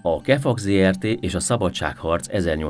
A KEFAK Zrt. És a Szabadságharc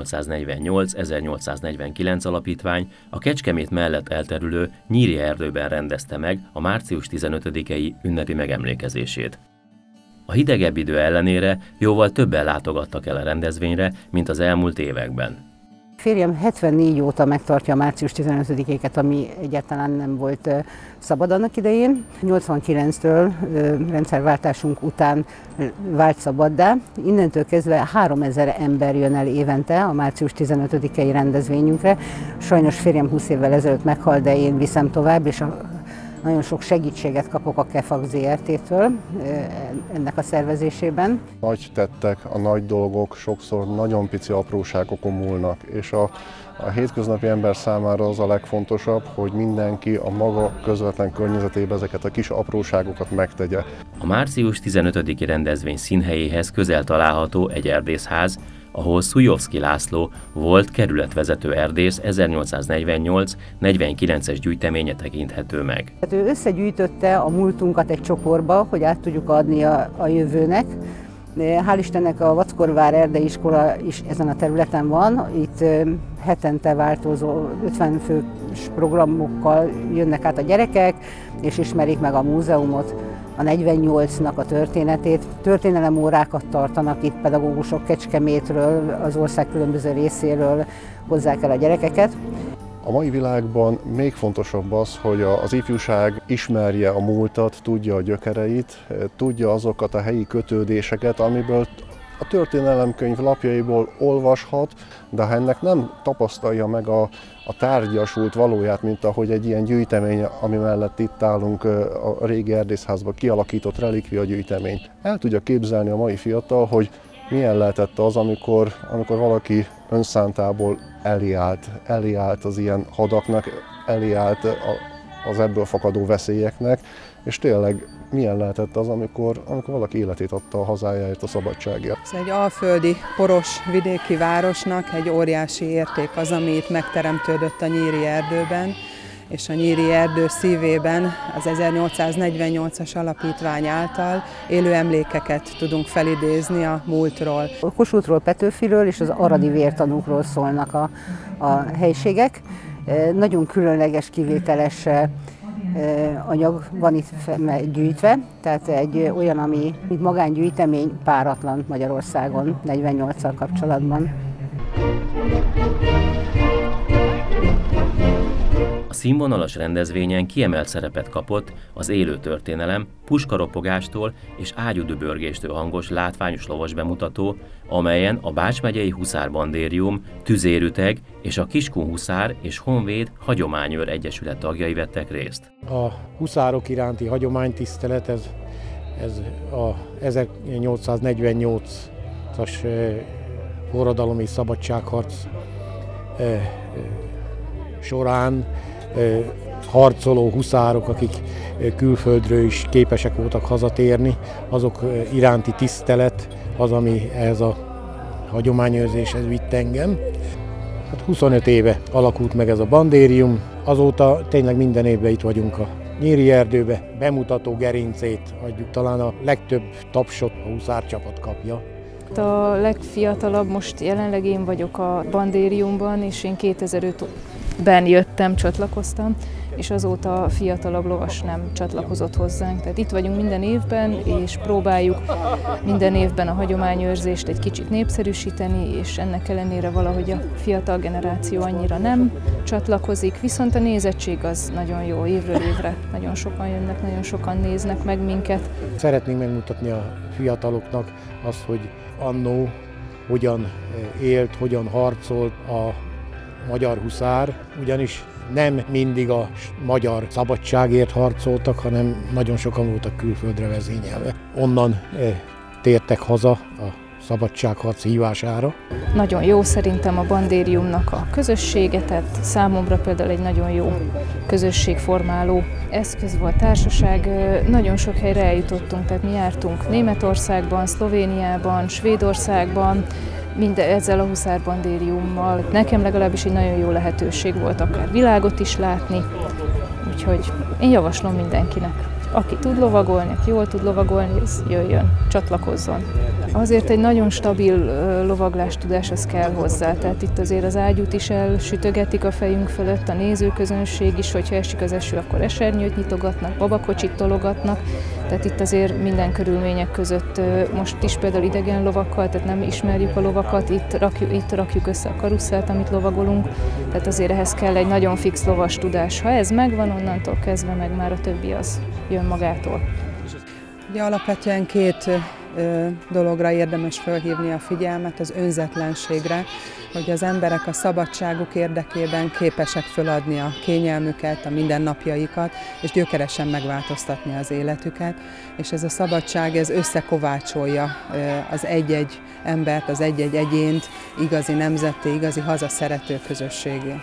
1848-1849 alapítvány a Kecskemét mellett elterülő Nyíri erdőben rendezte meg a március 15-i ünnepi megemlékezését. A hidegebb idő ellenére jóval többen látogattak el a rendezvényre, mint az elmúlt években. Férjem 74 óta megtartja a március 15-éket, ami egyáltalán nem volt szabad annak idején. 89-től rendszerváltásunk után vált szabaddá. Innentől kezdve 3000 ember jön el évente a március 15-i rendezvényünkre. Sajnos férjem 20 évvel ezelőtt meghalt, de én viszem tovább, és nagyon sok segítséget kapok a KEFAK Zrt.-től ennek a szervezésében. Nagy tettek, a nagy dolgok sokszor nagyon pici apróságokon múlnak, és a hétköznapi ember számára az a legfontosabb, hogy mindenki a maga közvetlen környezetében ezeket a kis apróságokat megtegye. A március 15-i rendezvény színhelyéhez közel található egy erdészház, ahol Szujovszky László volt kerületvezető erdész 1848-49-es gyűjteménye tekinthető meg. Ő összegyűjtötte a múltunkat egy csoportba, hogy át tudjuk adni a jövőnek. Hál' Istennek a Vackorvár Erdei Iskola is ezen a területen van. Itt hetente változó 50 fős programokkal jönnek át a gyerekek, és ismerik meg a múzeumot, a 48-nak a történetét. Történelemórákat tartanak itt pedagógusok Kecskemétről, az ország különböző részéről hozzák el a gyerekeket. A mai világban még fontosabb az, hogy az ifjúság ismerje a múltat, tudja a gyökereit, tudja azokat a helyi kötődéseket, amiből a történelemkönyv lapjaiból olvashat, de ha ennek nem tapasztalja meg a tárgyasult valóját, mint ahogy egy ilyen gyűjtemény, ami mellett itt állunk, a régi erdészházban kialakított relikvia gyűjtemény. El tudja képzelni a mai fiatal, hogy milyen lehetett az, amikor valaki önszántából elé állt az ilyen hadaknak, elé állt az ebből fakadó veszélyeknek, és tényleg milyen lehetett az, amikor valaki életét adta a hazájáért, a szabadságért. Ez egy alföldi, poros vidéki városnak egy óriási érték az, ami itt megteremtődött a Nyíri erdőben, és a Nyíri erdő szívében az 1848-as alapítvány által élő emlékeket tudunk felidézni a múltról. A Kossuthról, Petőfiről és az aradi vértanúkról szólnak a helységek. Nagyon különleges, kivételes anyag van itt gyűjtve, tehát egy olyan, ami mint magángyűjtemény, páratlan Magyarországon 48-szal kapcsolatban. A színvonalas rendezvényen kiemelt szerepet kapott az élő történelem, puskaropogástól és ágyúdübörgéstől hangos látványos lovas bemutató, amelyen a Bács megyei Huszárbandérium, Tüzérüteg és a Kiskun Huszár és Honvéd Hagyományőr Egyesület tagjai vettek részt. A huszárok iránti hagyománytisztelet, ez a 1848-as forradalom és szabadságharc során harcoló huszárok, akik külföldről is képesek voltak hazatérni, azok iránti tisztelet az, ami ehhez a hagyományőrzéshez vitt engem. 25 éve alakult meg ez a bandérium, azóta tényleg minden évben itt vagyunk a Nyíri erdőbe, bemutató gerincét adjuk, talán a legtöbb tapsot a huszárcsapat kapja. A legfiatalabb, most jelenleg én vagyok a bandériumban, és én 2005-ben jöttem, csatlakoztam, és azóta a fiatalabb lovas nem csatlakozott hozzánk. Tehát itt vagyunk minden évben, és próbáljuk minden évben a hagyományőrzést egy kicsit népszerűsíteni, és ennek ellenére valahogy a fiatal generáció annyira nem csatlakozik, viszont a nézettség az nagyon jó, évről évre nagyon sokan jönnek, nagyon sokan néznek meg minket. Szeretnénk megmutatni a fiataloknak azt, hogy annó hogyan élt, hogyan harcolt a magyar huszár, ugyanis nem mindig a magyar szabadságért harcoltak, hanem nagyon sokan voltak külföldre vezényelve. Onnan tértek haza a szabadságharc hívására. Nagyon jó szerintem a bandériumnak a közössége, tehát számomra például egy nagyon jó közösségformáló eszköz volt, társaság. Nagyon sok helyre eljutottunk, tehát mi jártunk Németországban, Szlovéniában, Svédországban, ezzel a huszárbandériummal. Nekem legalábbis egy nagyon jó lehetőség volt akár világot is látni, úgyhogy én javaslom mindenkinek. Aki tud lovagolni, aki jól tud lovagolni, jöjjön, csatlakozzon. Azért egy nagyon stabil lovaglástudás az kell hozzá, tehát itt azért az ágyút is elsütögetik a fejünk fölött, a nézőközönség is, hogyha esik az eső, akkor esernyőt nyitogatnak, babakocsit tologatnak, tehát itt azért minden körülmények között, most is például idegen lovakkal, tehát nem ismerjük a lovakat, itt rakjuk össze a karusszelt, amit lovagolunk, tehát azért ehhez kell egy nagyon fix lovas tudás. Ha ez megvan, onnantól kezdve meg már a többi az jön magától. Ugye alapvetően két dologra érdemes felhívni a figyelmet, az önzetlenségre, hogy az emberek a szabadságuk érdekében képesek feladni a kényelmüket, a mindennapjaikat, és gyökeresen megváltoztatni az életüket, és ez a szabadság ez összekovácsolja az egy-egy embert, az egy-egy egyént igazi nemzetté, igazi hazaszerető közösségé.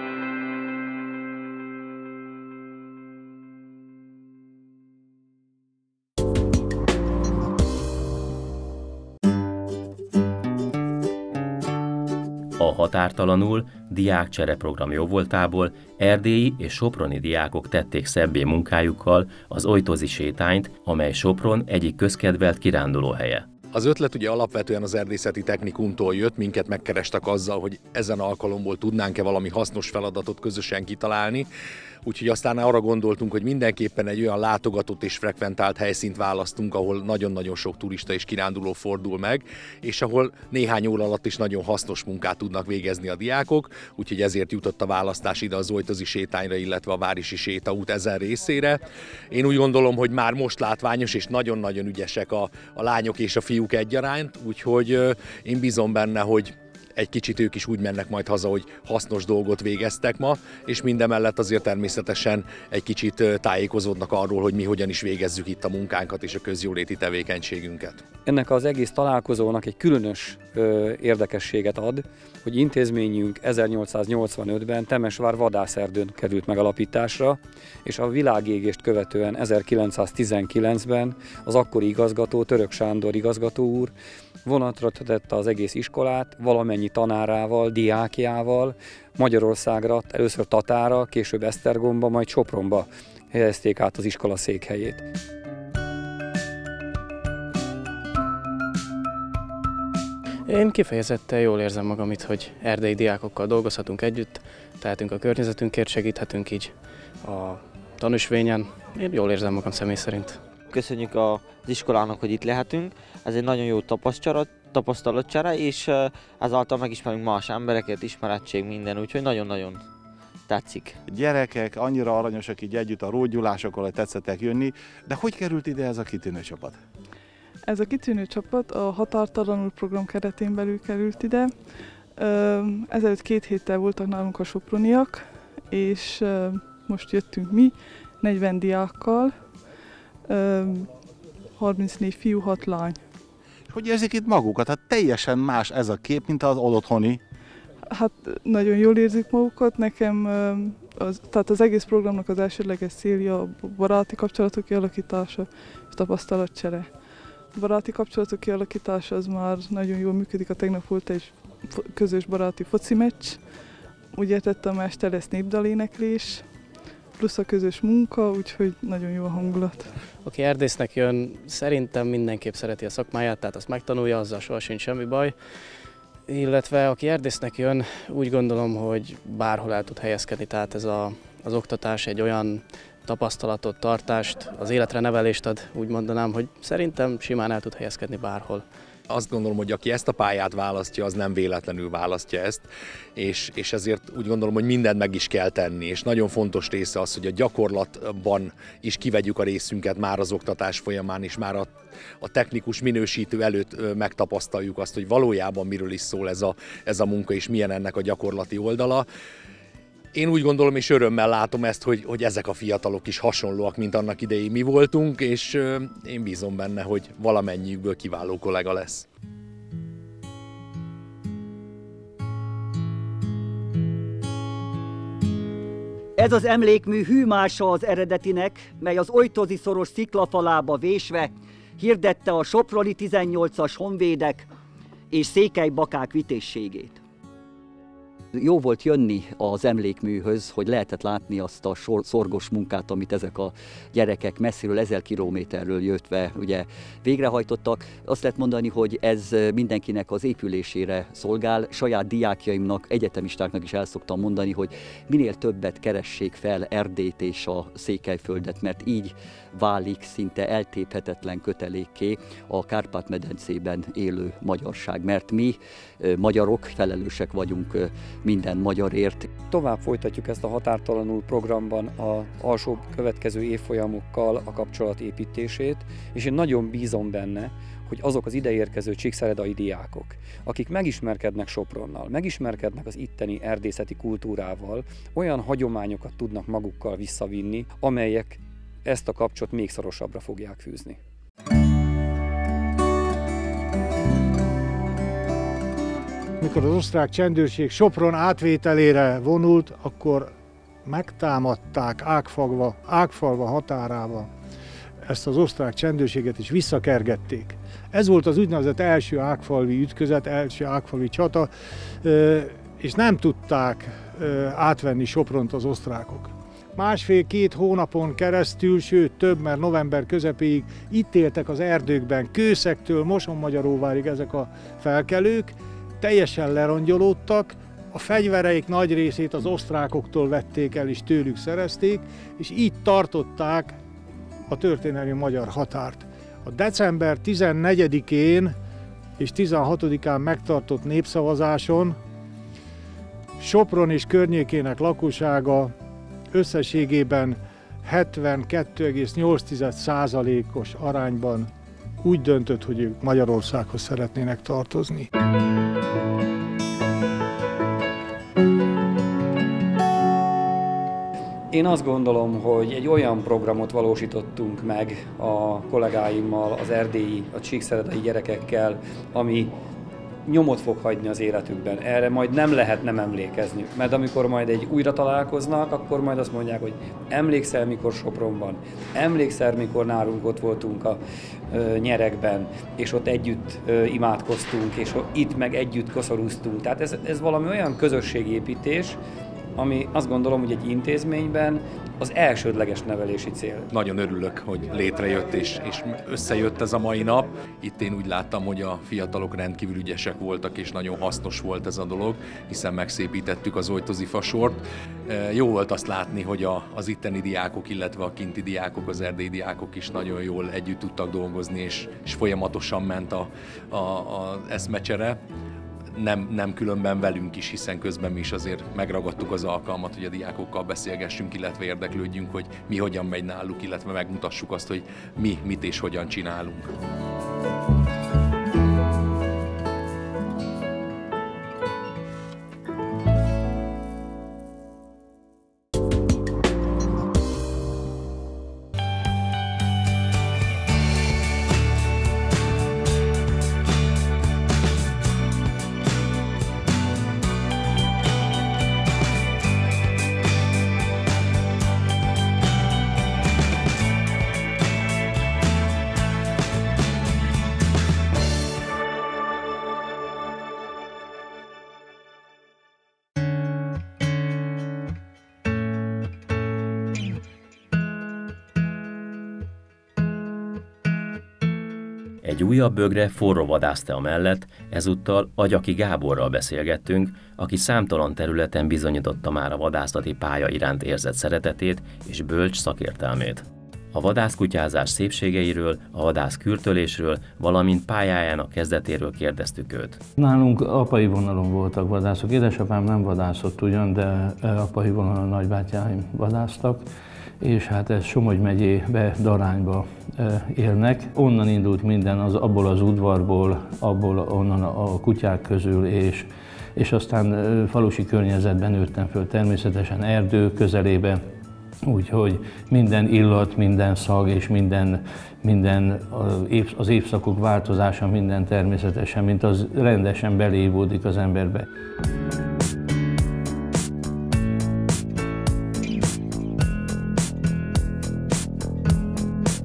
A Határtalanul diákcsere program jóvoltából erdélyi és soproni diákok tették szebbé munkájukkal az Ojtozi sétányt, amely Sopron egyik közkedvelt kirándulóhelye. Az ötlet ugye alapvetően az erdészeti technikumtól jött, minket megkerestek azzal, hogy ezen alkalomból tudnánk-e valami hasznos feladatot közösen kitalálni. Úgyhogy aztán arra gondoltunk, hogy mindenképpen egy olyan látogatott és frekventált helyszínt választunk, ahol nagyon-nagyon sok turista és kiránduló fordul meg, és ahol néhány óra alatt is nagyon hasznos munkát tudnak végezni a diákok, úgyhogy ezért jutott a választás ide az Ojtozi sétányra, illetve a Várisi sétaút ezen részére. Én úgy gondolom, hogy már most látványos és nagyon-nagyon ügyesek a lányok és a fiúk egyaránt, úgyhogy én bízom benne, hogy egy kicsit ők is úgy mennek majd haza, hogy hasznos dolgot végeztek ma, és mindemellett azért természetesen egy kicsit tájékozódnak arról, hogy mi hogyan is végezzük itt a munkánkat és a közjóléti tevékenységünket. Ennek az egész találkozónak egy különös érdekességet ad, hogy intézményünk 1885-ben Temesvár vadászerdőn került megalapításra, és a világégést követően 1919-ben az akkori igazgató, Török Sándor igazgató úr vonatra tette az egész iskolát, valamennyi tanárával, diákjával, Magyarországra, először Tatára, később Esztergomba, majd Sopronba helyezték át az iskola székhelyét. Én kifejezetten jól érzem magam itt, hogy erdélyi diákokkal dolgozhatunk együtt, tehetünk a környezetünkért, segíthetünk így a tanúsvényen. Én jól érzem magam személy szerint. Köszönjük az iskolának, hogy itt lehetünk. Ez egy nagyon jó tapasztalatcsere, és ezáltal megismerünk más embereket, ismerettség, minden, úgyhogy nagyon-nagyon tetszik. Gyerekek annyira aranyosak így együtt a rógyulásokon, hogy tetszettek jönni, de hogy került ide ez a kitűnő csapat? Ez a kitűnő csapat a Határtalanul program keretén belül került ide. Ezelőtt 2 héttel voltak nálunk a soproniak, és most jöttünk mi, 40 diákkal, 34 fiú, 6 lány. Hogy érzik itt magukat? Hát teljesen más ez a kép, mint az otthoni. Hát nagyon jól érzik magukat. Nekem tehát az egész programnak az elsődleges célja a baráti kapcsolatok kialakítása és tapasztalatcsere. A baráti kapcsolatok kialakítása az már nagyon jól működik. A tegnap volt egy közös baráti foci meccs. Ugye tettem, este lesz népdaléneklés, plusz a közös munka, úgyhogy nagyon jó a hangulat. Aki erdésznek jön, szerintem mindenképp szereti a szakmáját, tehát azt megtanulja, azzal soha sincs semmi baj. Illetve aki erdésznek jön, úgy gondolom, hogy bárhol el tud helyezkedni, tehát ez az oktatás egy olyan tapasztalatot, tartást, az életre nevelést ad, úgy mondanám, hogy szerintem simán el tud helyezkedni bárhol. Azt gondolom, hogy aki ezt a pályát választja, az nem véletlenül választja ezt, és ezért úgy gondolom, hogy mindent meg is kell tenni, és nagyon fontos része az, hogy a gyakorlatban is kivegyük a részünket már az oktatás folyamán, és már a technikus minősítő előtt megtapasztaljuk azt, hogy valójában miről is szól ez a munka, és milyen ennek a gyakorlati oldala. Én úgy gondolom, és örömmel látom ezt, hogy ezek a fiatalok is hasonlóak, mint annak idején mi voltunk, és én bízom benne, hogy valamennyiükből kiváló kollega lesz. Ez az emlékmű hűmása az eredetinek, mely az Ojtozi szoros sziklafalába vésve hirdette a soproni 18-as honvédek és székelybakák vitézségét. Jó volt jönni az emlékműhöz, hogy lehetett látni azt a szorgos munkát, amit ezek a gyerekek messziről, 1000 kilométerről jöttve ugye végrehajtottak. Azt lehet mondani, hogy ez mindenkinek az épülésére szolgál. Saját diákjaimnak, egyetemistáknak is el szoktam mondani, hogy minél többet keressék fel Erdélyt és a Székelyföldet, mert így válik szinte eltéphetetlen kötelékké a Kárpát-medencében élő magyarság, mert mi magyarok felelősek vagyunk minden magyarért. Tovább folytatjuk ezt a Határtalanul programban az alsó következő évfolyamokkal a kapcsolatépítését, és én nagyon bízom benne, hogy azok az ideérkező csíkszeredai diákok, akik megismerkednek Sopronnal, megismerkednek az itteni erdészeti kultúrával, olyan hagyományokat tudnak magukkal visszavinni, amelyek ezt a kapcsot még szorosabbra fogják fűzni. Mikor az osztrák csendőrség Sopron átvételére vonult, akkor megtámadták Ágfalva határába ezt az osztrák csendőrséget, és visszakergették. Ez volt az úgynevezett első ágfalvi ütközet, első ágfalvi csata, és nem tudták átvenni Sopront az osztrákok. Másfél-két hónapon keresztül, sőt több, mert november közepéig itt éltek az erdőkben, Kőszektől Mosonmagyaróvárig ezek a felkelők, teljesen lerongyolódtak, a fegyvereik nagy részét az osztrákoktól vették el és tőlük szerezték, és így tartották a történelmi magyar határt. A december 14-én és 16-án megtartott népszavazáson Sopron és környékének lakossága összességében 72,8%-os arányban úgy döntött, hogy ők Magyarországhoz szeretnének tartozni. Én azt gondolom, hogy egy olyan programot valósítottunk meg a kollégáimmal, az erdélyi, a csíkszeredai gyerekekkel, ami nyomot fog hagyni az életükben. Erre majd nem lehet nem emlékezni, mert amikor majd újra találkoznak, akkor majd azt mondják, hogy emlékszel, mikor Sopronban, emlékszel, mikor nálunk ott voltunk a nyerekben, és ott együtt imádkoztunk, és itt meg együtt koszorúztunk. Tehát ez valami olyan közösségépítés, ami azt gondolom, hogy egy intézményben az elsődleges nevelési cél. Nagyon örülök, hogy létrejött és összejött ez a mai nap. Itt én úgy láttam, hogy a fiatalok rendkívül ügyesek voltak, és nagyon hasznos volt ez a dolog, hiszen megszépítettük az Ojtozi-fasort. Jó volt azt látni, hogy az itteni diákok, illetve a kinti diákok, az erdélyi diákok is nagyon jól együtt tudtak dolgozni, és folyamatosan ment az eszmecsere. Nem különben velünk is, hiszen közben mi is azért megragadtuk az alkalmat, hogy a diákokkal beszélgessünk, illetve érdeklődjünk, hogy mi hogyan megy náluk, illetve megmutassuk azt, hogy mi mit és hogyan csinálunk. Egy újabb bögre forró vadásztea mellett ezúttal Agyaki Gáborral beszélgettünk, aki számtalan területen bizonyította már a vadászati pálya iránt érzett szeretetét és bölcs szakértelmét. A vadászkutyázás szépségeiről, a vadászkürtölésről, valamint pályájának kezdetéről kérdeztük őt. Nálunk apai vonalon voltak vadászok. Édesapám nem vadászott ugyan, de apai vonalon nagybátyáim vadásztak, és hát ez Somogy megyébe, Darányba élnek. Onnan indult minden, abból az udvarból, onnan a kutyák közül, és aztán falusi környezetben nőttem föl, természetesen erdő közelébe, úgyhogy minden illat, minden szag és minden az évszakok változása, minden természetesen, mint az rendesen belévódik az emberbe.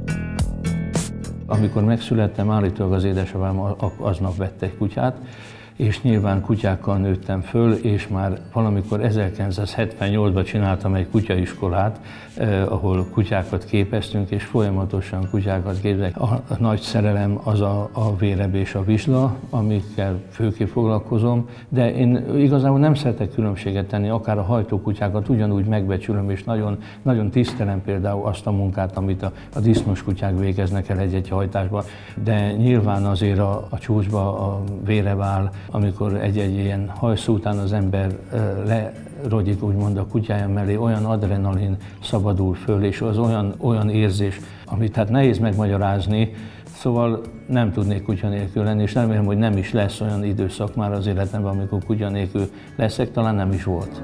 Amikor megszülettem, állítólag az édesapám aznap vett egy kutyát, és nyilván kutyákkal nőttem föl, és már valamikor 1978-ban csináltam egy kutyaiskolát, ahol kutyákat képeztünk, és folyamatosan kutyákat képzek. A nagy szerelem az a véreb és a vizsla, amikkel főképp foglalkozom, de én igazából nem szeretek különbséget tenni, akár a hajtókutyákat ugyanúgy megbecsülöm, és nagyon, nagyon tisztelem például azt a munkát, amit a disznós kutyák végeznek el egy-egy hajtásban, de nyilván azért a csúcsba a véreb áll, amikor egy-egy ilyen hajszó után az ember lerogyik úgymond a kutyája mellé, olyan adrenalin szabadul föl, és az olyan érzés, amit hát nehéz megmagyarázni, szóval nem tudnék kutya nélkül lenni, és remélem, hogy nem is lesz olyan időszak már az életemben, amikor kutya nélkül leszek, talán nem is volt.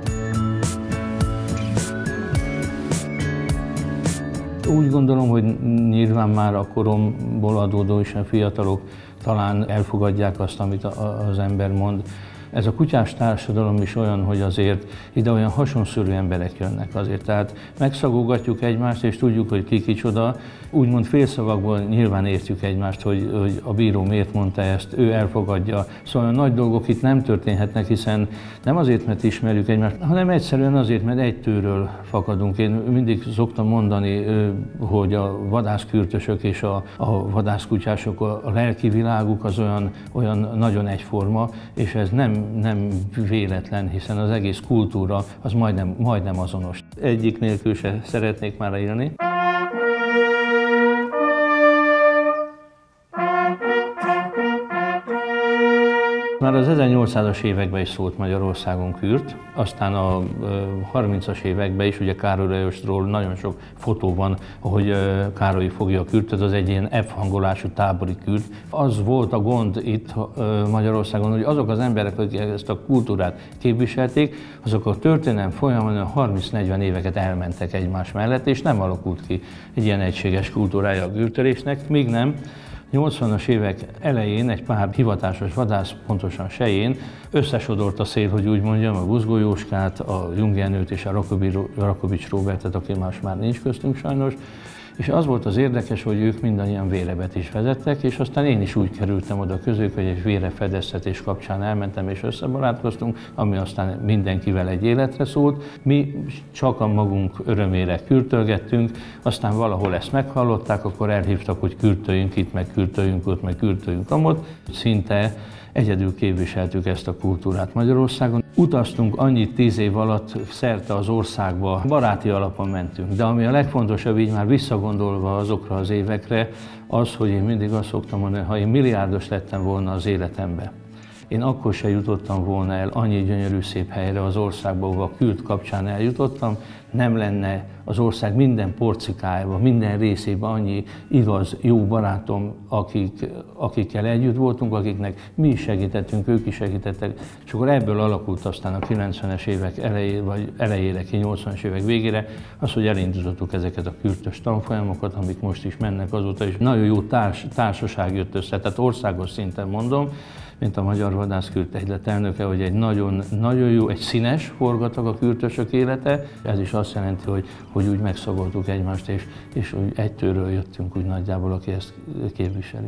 Úgy gondolom, hogy nyilván már a koromból adódó is a fiatalok talán elfogadják azt, amit az ember mond. Ez a kutyás társadalom is olyan, hogy azért ide olyan hasonszörű emberek jönnek azért. Tehát megszagogatjuk egymást, és tudjuk, hogy ki kicsoda. Úgymond félszavakból nyilván értjük egymást, hogy a bíró miért mondta ezt, ő elfogadja. Szóval nagy dolgok itt nem történhetnek, hiszen nem azért, mert ismerjük egymást, hanem egyszerűen azért, mert egy tőről fakadunk. Én mindig szoktam mondani, hogy a vadászkürtösök és a vadászkutyások, a lelki világuk az olyan nagyon egyforma, és ez nem véletlen, hiszen az egész kultúra az majdnem azonos. Egyik nélkül se szeretnék már élni. Már az 1800-as években is szólt Magyarországon kürt, aztán a 30-as években is, ugye Károly Lajosról nagyon sok fotó van, ahogy Károly fogja a kürtöt, az egy ilyen F hangolású tábori kürt. Az volt a gond itt Magyarországon, hogy azok az emberek, akik ezt a kultúrát képviselték, azok a történelem folyamán 30-40 éveket elmentek egymás mellett, és nem alakult ki egy ilyen egységes kultúrája a kürtölésnek, míg nem. 80-as évek elején egy pár hivatásos vadász, pontosan Sején, összesodort a szél, hogy úgy mondjam, a Buzgó Jóskát, a Jung Jenőt és a Rakovics Róbertet, aki már nincs köztünk sajnos, és az volt az érdekes, hogy ők mindannyian vérebet is vezettek, és aztán én is úgy kerültem oda közük, hogy egy vérefedeztetés kapcsán elmentem és összebarátkoztunk, ami aztán mindenkivel egy életre szólt. Mi csak a magunk örömére kürtölgettünk, aztán valahol ezt meghallották, akkor elhívtak, hogy kürtöljünk itt, meg kürtöljünk ott, meg kürtöljünk amott. Szinte egyedül képviseltük ezt a kultúrát Magyarországon. Utaztunk annyit 10 év alatt szerte az országba, baráti alapon mentünk, de ami a legfontosabb, így már visszagondolva azokra az évekre, az, hogy én mindig azt szoktam mondani, ha én milliárdos lettem volna az életembe, én akkor se jutottam volna el annyi gyönyörű szép helyre az országba, ahova a kürt kapcsán eljutottam, nem lenne az ország minden porcikájában, minden részében annyi igaz, jó barátom, akikkel együtt voltunk, akiknek mi is segítettünk, ők is segítettek, és akkor ebből alakult aztán a 90-es évek elejére, 80-as évek végére az, hogy elindítottuk ezeket a kürtös tanfolyamokat, amik most is mennek azóta, és nagyon jó társaság jött össze, tehát országos szinten mondom, mint a Magyar Vadászkürt Egylet elnöke, hogy egy nagyon jó, egy színes forgatag a kürtösök élete. Ez is azt jelenti, hogy úgy megszagoltuk egymást, és úgy egy tőről jöttünk úgy nagyjából, aki ezt képviseli.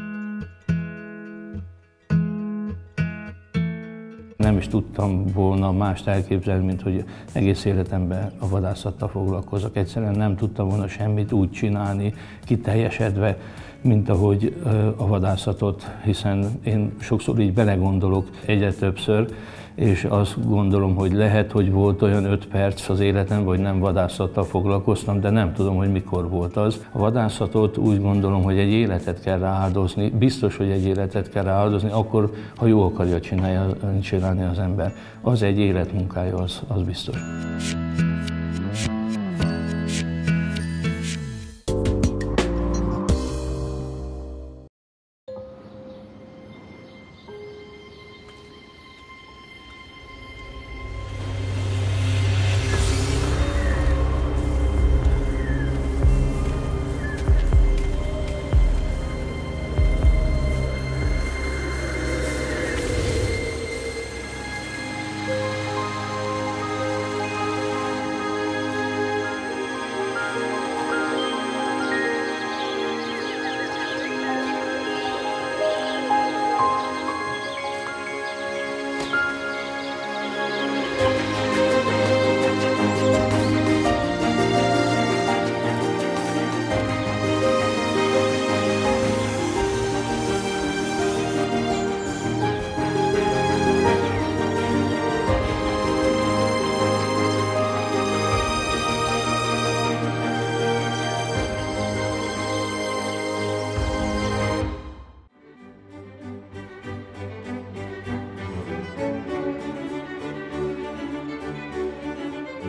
Nem is tudtam volna mást elképzelni, mint hogy egész életemben a vadászattal foglalkozok. Egyszerűen nem tudtam volna semmit úgy csinálni, kiteljesedve, mint ahogy a vadászatot, hiszen én sokszor így belegondolok egyre többször, és azt gondolom, hogy lehet, hogy volt olyan 5 perc az életemben, hogy nem vadászattal foglalkoztam, de nem tudom, hogy mikor volt az. A vadászatot úgy gondolom, hogy egy életet kell rááldozni, biztos, hogy egy életet kell rááldozni, akkor, ha jó akarja csinálni az ember. Az egy életmunkája, az biztos.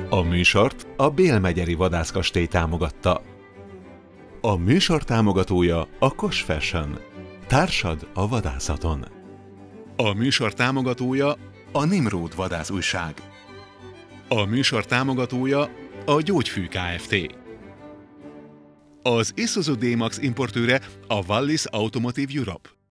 A műsort a Bélmegyeri Vadászkastély támogatta. A műsor támogatója a Koss Fashion. Társad a vadászaton. A műsor támogatója a Nimród Vadászújság. A műsor támogatója a Gyógyfű Kft. Az Isuzu D-Max importőre a Wallis Automotive Europe.